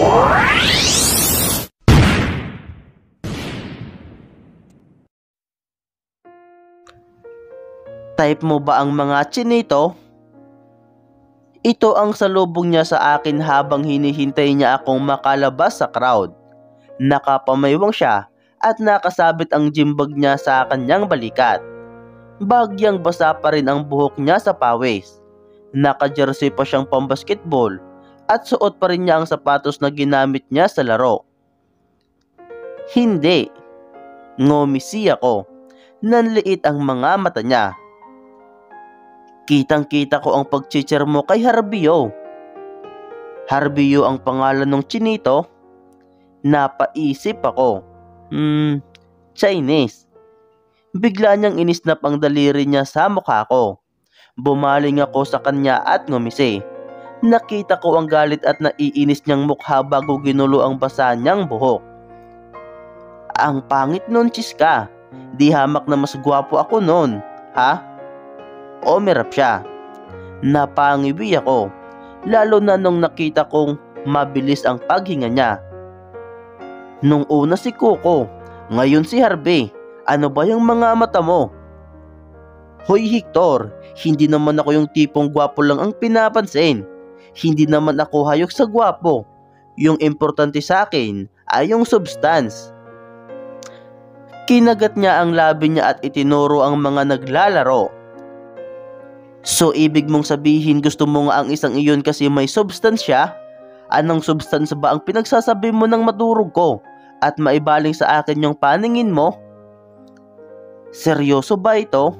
Type mo ba ang mga chinito? Ito ang salubong niya sa akin habang hinihintay niya akong makalabas sa crowd. Nakapamaywang siya at nakasabit ang gymbag niya sa kanyang balikat. Bagyang basa pa rin ang buhok niya sa pawis. Naka-jersey pa siyang pambasketball at suot pa rin niya ang sapatos na ginamit niya sa laro. Hindi. Ngumisi ako. Nanliit ang mga mata niya. Kitang-kita ko ang pagchichir mo kay Harbio. Harbio ang pangalan ng chinito? Napaisip ako. Chinese. Bigla niyang inisnap ang daliri niya sa mukha ko. Bumaling ako sa kanya at ngumisi. Nakita ko ang galit at naiinis niyang mukha bago ginulo ang basa niyang buhok. Ang pangit nun, Chiska. Di hamak na mas gwapo ako nun, ha? Umirap siya. Napangiwi ako, lalo na nung nakita kong mabilis ang paghinga niya. Nung una si Coco, ngayon si Harvey. Ano ba yung mga mata mo? Hoy Hector, hindi naman ako yung tipong gwapo lang ang pinapansin. Hindi naman ako hayok sa gwapo. Yung importante sa akin ay yung substance. Kinagat niya ang labi niya at itinuro ang mga naglalaro. So ibig mong sabihin gusto mo nga ang isang iyon kasi may substansya? Anong substance ba ang pinagsasabi mo ng madurog ko at maibaling sa akin yung paningin mo? Seryoso ba ito?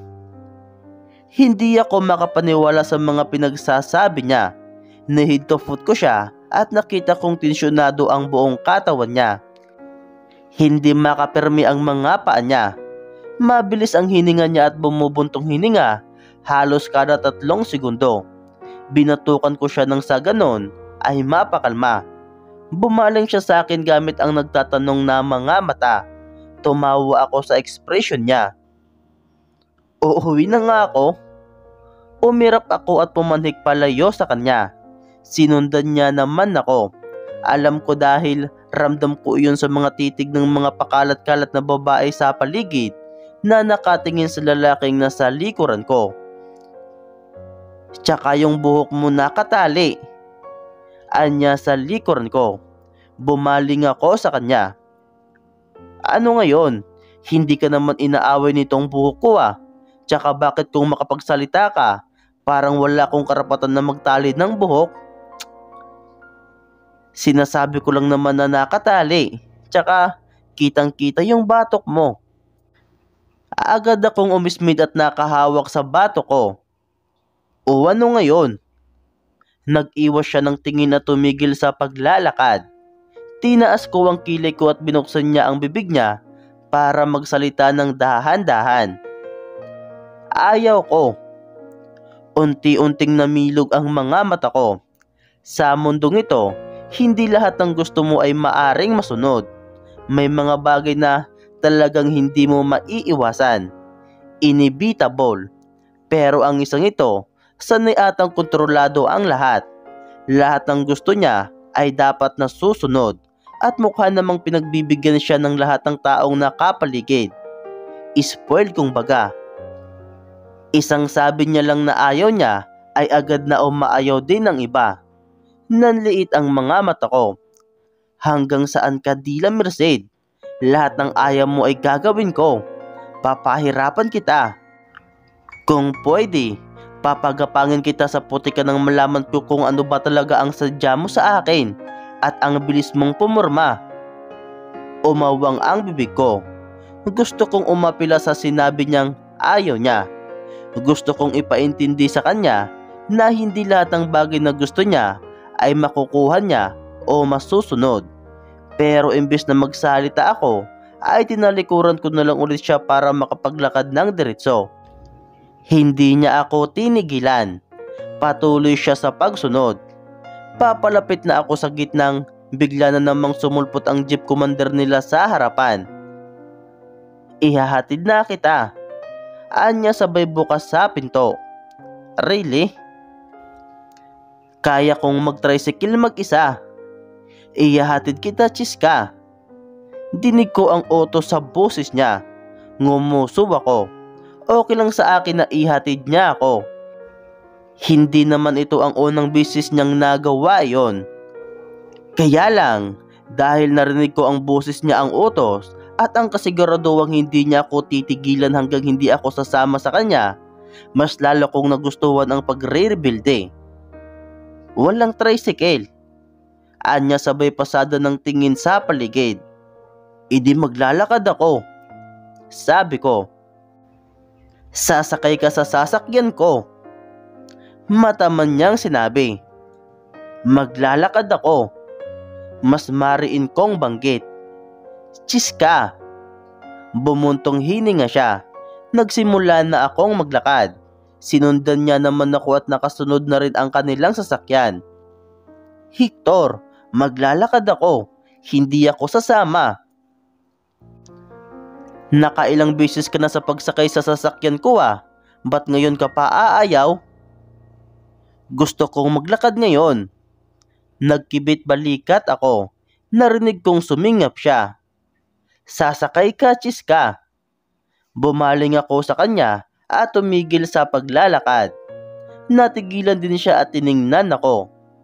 Hindi ako makapaniwala sa mga pinagsasabi niya. Nahid to foot ko siya at nakita kong tensyonado ang buong katawan niya. Hindi makapirmi ang mga paa niya. Mabilis ang hininga niya at bumubuntong hininga. Halos kada 3 segundo. Binatukan ko siya nang sa ganon ay mapakalma. Bumaling siya sa akin gamit ang nagtatanong na mga mata. Tumawa ako sa ekspresyon niya. Uuwi na nga ako. Umirap ako at pumanhik palayo sa kanya. Sinundan niya naman ako. Alam ko dahil ramdam ko iyon sa mga titig ng mga pakalat-kalat na babae sa paligid na nakatingin sa lalaking nasa likuran ko. Tsaka yung buhok mo nakatali. Anya sa likuran ko. Bumaling ako sa kanya. Ano ngayon? Hindi ka naman inaaway nitong buhok ko ah. Tsaka bakit kung makapagsalita ka, parang wala akong karapatan na magtali ng buhok? Sinasabi ko lang naman na nakatali. Tsaka kitang-kita yung batok mo. Agad akong umismid at nakahawak sa batok ko. O ano ngayon? Nag-iwas siya ng tingin at tumigil sa paglalakad. Tinaas ko ang kilay ko at binuksan niya ang bibig niya para magsalita ng dahan-dahan. Ayaw ko. Unti-unting namilog ang mga mata ko. Sa mundong ito, hindi lahat ng gusto mo ay maaring masunod. May mga bagay na talagang hindi mo maiiwasan. Inevitable. Pero ang isang ito, sanay atang kontrolado ang lahat. Lahat ng gusto niya ay dapat na susunod at mukha namang pinagbibigyan siya ng lahat ng taong nakapaligid. Spoiled kung baga. Isang sabi niya lang na ayaw niya ay agad na umaayaw din ng iba. Nanliit ang mga mata ko. Hanggang saan ka dila Merced? Lahat ng ayaw mo ay gagawin ko. Papahirapan kita. Kung pwede, papagapangin kita sa putika nang malaman ko kung ano ba talaga ang sadya mo sa akin at ang bilis mong pumurma. Umawang ang bibig ko. Gusto kong umapila sa sinabi niyang ayaw niya. Gusto kong ipaintindi sa kanya na hindi lahat ng bagay na gusto niya ay makukuha niya o masusunod. Pero imbes na magsalita ako, ay tinalikuran ko na lang ulit siya para makapaglakad ng diretso. Hindi niya ako tinigilan. Patuloy siya sa pagsunod. Papalapit na ako sa gitnang bigla na namang sumulpot ang jeep commander nila sa harapan. Ihahatid na kita. Anya sabay bukas sa pinto. Really? Kaya kong mag-tricycle mag-isa. Iyahatid kita, Chiska. Dinig ko ang utos sa boses niya. Ngumuso ako. Okay lang sa akin na ihatid niya ako. Hindi naman ito ang unang beses niyang nagawa yon. Kaya lang, dahil narinig ko ang boses niya ang utos at ang kasiguraduhang hindi niya ako titigilan hanggang hindi ako sasama sa kanya, mas lalo kong nagustuhan ang pagre-rebelde. Walang tricycle. Anya sabay pasada ng tingin sa paligid. Idi maglalakad ako. Sabi ko. Sasakay ka sa sasakyan ko. Mataman niyang sinabi. Maglalakad ako. Mas mariin kong banggit. Chiska. Bumuntong hininga siya. Nagsimula na akong maglakad. Sinundan niya naman ako at nakasunod na rin ang kanilang sasakyan. Hector, maglalakad ako. Hindi ako sasama. Nakailang beses ka na sa pagsakay sa sasakyan ko ah. Ba't ngayon ka pa aayaw? Gusto kong maglakad ngayon. Nagkibit balikat ako. Narinig kong sumingap siya. Sasakay ka, Chiska. Bumaling ako sa kanya at tumigil sa paglalakad. Natigilan din siya at tiningnan ako.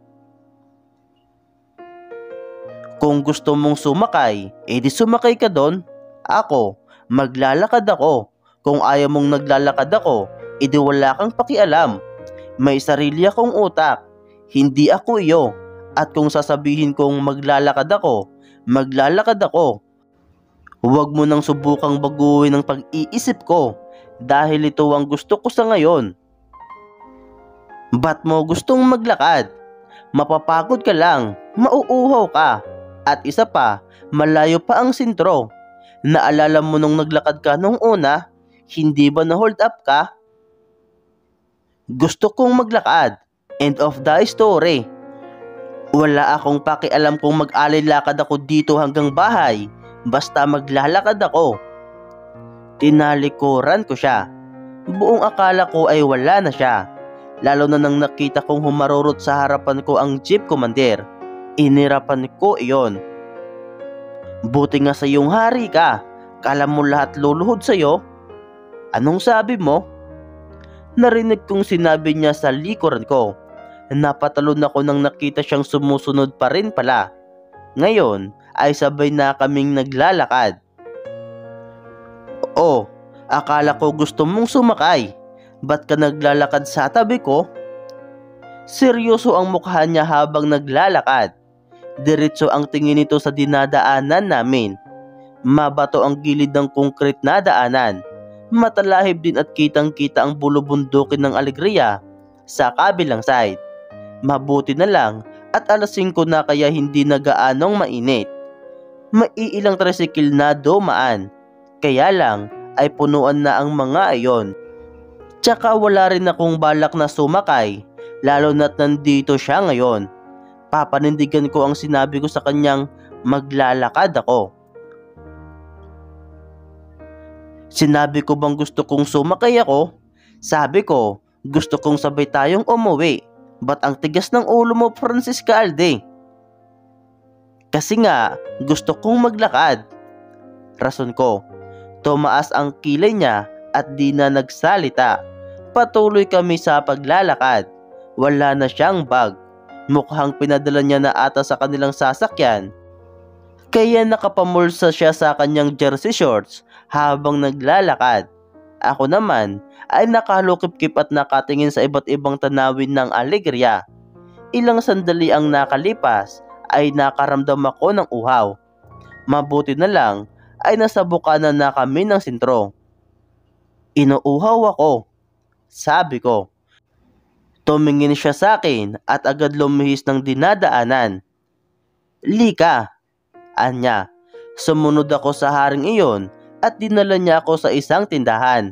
Kung gusto mong sumakay, edi sumakay ka doon. Ako, maglalakad ako. Kung ayaw mong naglalakad ako, edi wala kang pakialam. May sarili akong utak. Hindi ako iyo. At kung sasabihin kong maglalakad ako, maglalakad ako. Huwag mo nang subukang baguhin ang pag-iisip ko dahil ito ang gusto ko sa ngayon. Ba't mo gustong maglakad? Mapapagod ka lang, mauuhaw ka. At isa pa, malayo pa ang sentro. Naalala mo nung naglakad ka nung una, hindi ba na-hold up ka? Gusto kong maglakad. End of the story. Wala akong pakialam kung mag-alilakad ako dito hanggang bahay. Basta maglalakad ako. Tinalikuran ko siya. Buong akala ko ay wala na siya. Lalo na nang nakita kong humarurot sa harapan ko ang jeep commander. Inirapan ko iyon. Buti nga sa iyong hari ka. Kala mo lahat luluhod sa'yo? Anong sabi mo? Narinig kong sinabi niya sa likuran ko. Napatalon ako nang nakita siyang sumusunod pa rin pala. Ngayon ay sabay na kaming naglalakad. Oh, akala ko gusto mong sumakay. Ba't ka naglalakad sa tabi ko? Seryoso ang mukha niya habang naglalakad. Diretso ang tingin nito sa dinadaanan namin. Mabato ang gilid ng konkret na daanan. Matalahib din at kitang-kita ang bulubundukin ng Alegria sa kabilang side. Mabuti na lang at alas 5 na kaya hindi na gaanong mainit. Maiilang tricycle na dumaan. Kaya lang ay punuan na ang mga ayon. Tsaka wala rin akong balak na sumakay, lalo na't nandito siya ngayon. Papanindigan ko ang sinabi ko sa kanyang maglalakad ako. Sinabi ko bang gusto kong sumakay ako? Sabi ko, gusto kong sabay tayong umuwi. Ba't ang tigas ng ulo mo, Francisca Alde? Kasi nga, gusto kong maglakad. Rason ko. Tumaas ang kilay niya at di na nagsalita. Patuloy kami sa paglalakad. Wala na siyang bag. Mukhang pinadala niya na ata sa kanilang sasakyan. Kaya nakapamulsa siya sa kanyang jersey shorts habang naglalakad. Ako naman ay nakalukip-kip at nakatingin sa iba't ibang tanawin ng Alegria. Ilang sandali ang nakalipas ay nakaramdam ako ng uhaw. Mabuti na lang ay nasa bukana na kami ng sentro. Inuuhaw ako, sabi ko. Tumingin siya sa akin at agad lumihis ng dinadaanan. Lika, anya. Sumunod ako sa haring iyon at dinala niya ako sa isang tindahan.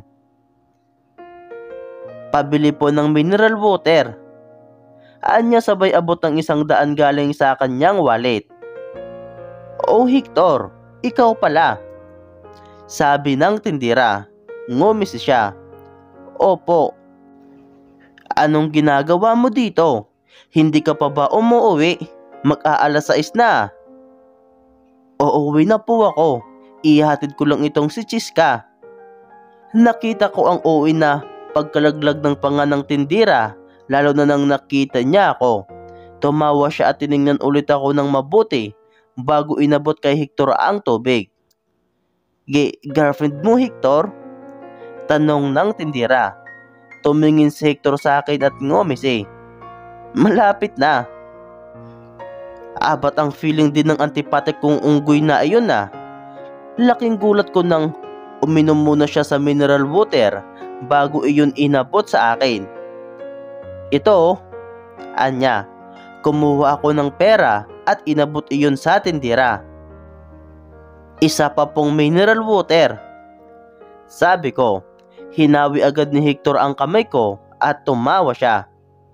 Pabili po ng mineral water. Anya sabay abot ng 100 galing sa kanyang wallet. Oh Hector, ikaw pala. Sabi ng tindira. Ngumisi siya. Opo. Anong ginagawa mo dito? Hindi ka pa ba umuwi? Mag-aalas 6 na. Uuwi na po ako. Ihatid ko lang itong si Chiska. Nakita ko ang uwi na pagkalaglag ng panga ng tindira, lalo na nang nakita niya ako. Tumawa siya at tiningnan ulit ako ng mabuti bago inabot kay Hector ang tubig. Girlfriend mo, Hector? Tanong ng tindira. Tumingin si Hector sa akin at ngumisi. Malapit na. Abat ang feeling din ng antipatik kong unggoy na iyon na. Laking gulat ko nang uminom muna siya sa mineral water bago iyon inabot sa akin. Ito, anya, kumuha ako ng pera at inabot iyon sa tindira. Isa pa pong mineral water. Sabi ko, hinawi agad ni Hector ang kamay ko at tumawa siya.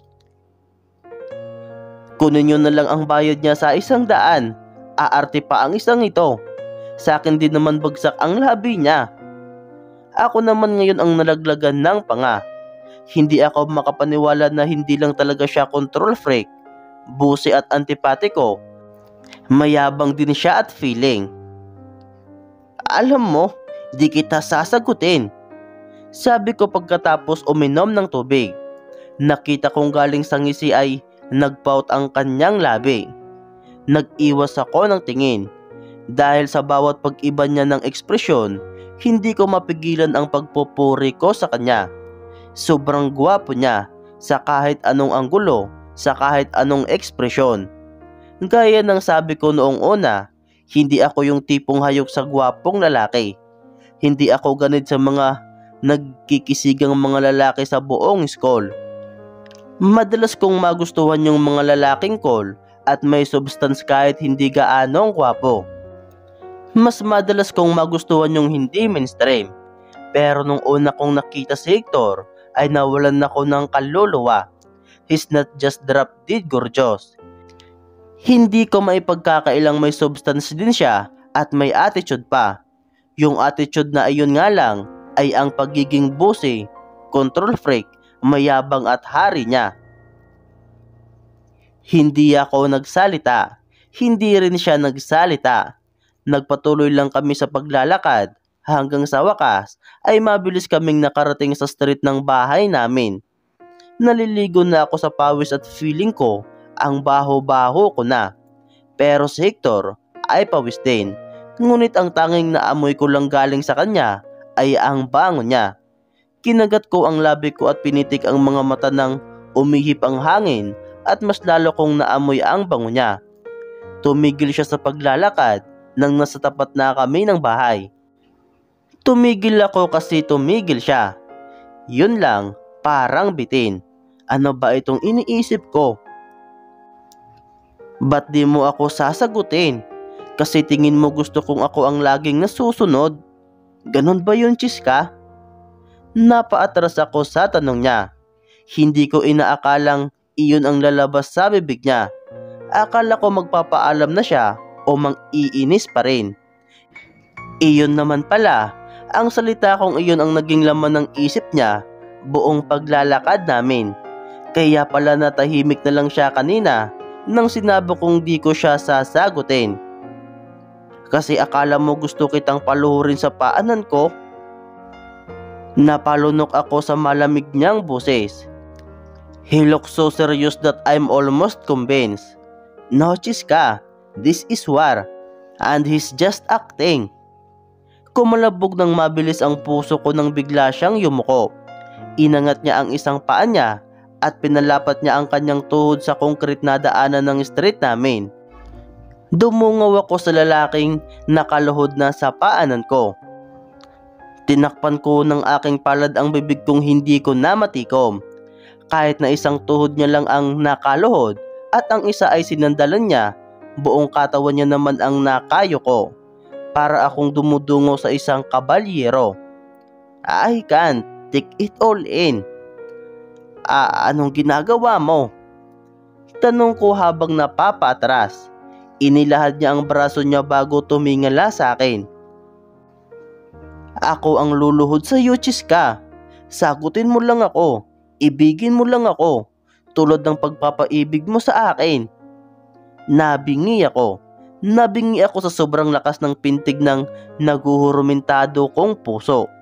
Kunin nyo na lang ang bayad niya sa 100. Aarte pa ang isang ito. Sa akin din naman bagsak ang labi niya. Ako naman ngayon ang nalaglagan ng panga. Hindi ako makapaniwala na hindi lang talaga siya control freak, busi at antipatiko. Mayabang din siya at feeling. Alam mo, di kita sasagutin. Sabi ko pagkatapos uminom ng tubig. Nakita kong galing sa ngisi ay nagpout ang kanyang labi. Nag-iwas ako ng tingin. Dahil sa bawat pag-iba niya ng ekspresyon, hindi ko mapigilan ang pagpupuri ko sa kanya. Sobrang gwapo niya sa kahit anong anggulo, sa kahit anong ekspresyon. Gaya ng sabi ko noong una, hindi ako yung tipong hayok sa gwapong lalaki. Hindi ako ganid sa mga nagkikisigang mga lalaki sa buong school. Madalas kong magustuhan yung mga lalaking cool at may substance kahit hindi gaanong gwapo. Mas madalas kong magustuhan yung hindi mainstream. Pero nung una kong nakita si Hector ay nawalan ako ng kaluluwa. He's not just drop dead gorgeous. Hindi ko maipagkakailang may substance din siya at may attitude pa. Yung attitude na iyon nga lang ay ang pagiging bossy, control freak, mayabang at hari niya. Hindi ako nagsalita. Hindi rin siya nagsalita. Nagpatuloy lang kami sa paglalakad hanggang sa wakas ay mabilis kaming nakarating sa street ng bahay namin. Naliligo na ako sa pawis at feeling ko ang baho-baho ko na. Pero si Hector ay pawis din. Ngunit ang tanging naamoy ko lang galing sa kanya ay ang bango niya. Kinagat ko ang labi ko at pinitik ang mga mata nang umihip ang hangin at mas lalo kong naamoy ang bango niya. Tumigil siya sa paglalakad nang nasa tapat na kami ng bahay. Tumigil ako kasi tumigil siya. Yun lang, parang bitin. Ano ba itong iniisip ko? Ba't di mo ako sasagutin? Kasi tingin mo gusto kong ako ang laging nasusunod? Ganon ba yun, Chiska? Napaatras ako sa tanong niya. Hindi ko inaakalang iyon ang lalabas sa bibig niya. Akala ko magpapaalam na siya o mang-iinis pa rin. Iyon naman pala, ang salita kong iyon ang naging laman ng isip niya buong paglalakad namin. Kaya pala natahimik na lang siya kanina nang sinabi kong di ko siya sasagutin. Kasi akala mo gusto kitang paluhurin sa paanan ko? Napalunok ako sa malamig niyang boses. He looks so serious that I'm almost convinced. No, Chiska, this is war, and he's just acting. Kumalabog ng mabilis ang puso ko nang bigla siyang yumuko. Inangat niya ang isang paa niya at pinalapat niya ang kanyang tuhod sa konkret na daanan ng street namin. Dumungaw ako sa lalaking nakaluhod na sa paanan ko. Tinakpan ko ng aking palad ang bibig kong hindi ko na matikom. Kahit na isang tuhod niya lang ang nakaluhod at ang isa ay sinandalan niya, buong katawan niya naman ang nakayo ko. Para akong dumudungaw sa isang kabalyero. I can't take it all in. Anong ginagawa mo? Tanong ko habang napapatras. Inilahad niya ang braso niya bago tumingala sa akin. Ako ang luluhod sa iyo, Chiska. Sagutin mo lang ako. Ibigin mo lang ako. Tulad ng pagpapaibig mo sa akin. Nabingi ako. Nabingi ako sa sobrang lakas ng pintig ng naguhurumentado kong puso.